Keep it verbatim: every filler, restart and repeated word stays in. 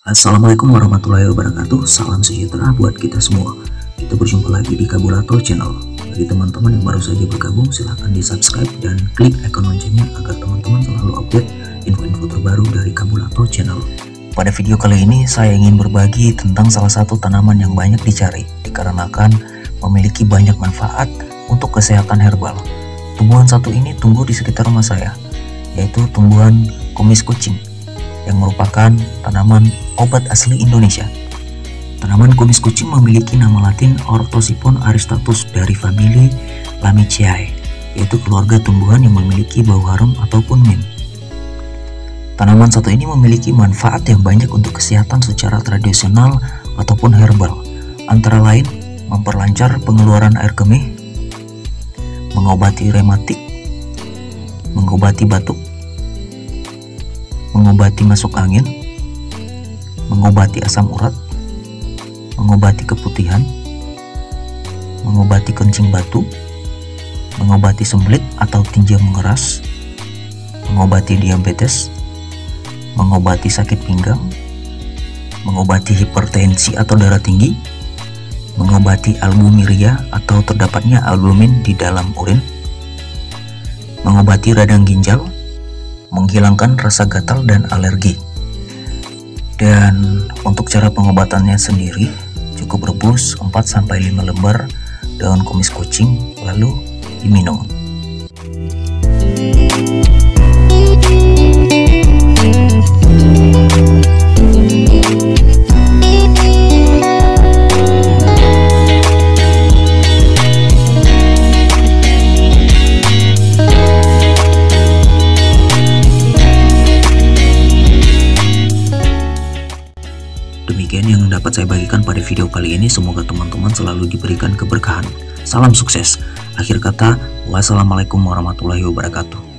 Assalamualaikum warahmatullahi wabarakatuh. Salam sejahtera buat kita semua. Kita berjumpa lagi di Kabulato Channel. Bagi teman-teman yang baru saja bergabung, silahkan di subscribe dan klik icon loncengnya agar teman-teman selalu update info-info terbaru dari Kabulato Channel. Pada video kali ini saya ingin berbagi tentang salah satu tanaman yang banyak dicari dikarenakan memiliki banyak manfaat untuk kesehatan herbal. Tumbuhan satu ini tumbuh di sekitar rumah saya, yaitu tumbuhan kumis kucing yang merupakan tanaman obat asli Indonesia. Tanaman kumis kucing memiliki nama latin Orthosipon aristatus dari famili Lamiaceae, yaitu keluarga tumbuhan yang memiliki bau harum ataupun mint. Tanaman satu ini memiliki manfaat yang banyak untuk kesehatan secara tradisional ataupun herbal, antara lain memperlancar pengeluaran air kemih, mengobati rematik, mengobati batuk, mengobati masuk angin, mengobati asam urat, mengobati keputihan, mengobati kencing batu, mengobati sembelit atau tinja mengeras, mengobati diabetes, mengobati sakit pinggang, mengobati hipertensi atau darah tinggi, mengobati albumiria atau terdapatnya albumin di dalam urin, mengobati radang ginjal, menghilangkan rasa gatal dan alergi. Dan untuk cara pengobatannya sendiri, cukup rebus empat sampai lima lembar daun kumis kucing lalu diminum. Demikian yang dapat saya bagikan pada video kali ini. Semoga teman-teman selalu diberikan keberkahan. Salam sukses. Akhir kata, wassalamualaikum warahmatullahi wabarakatuh.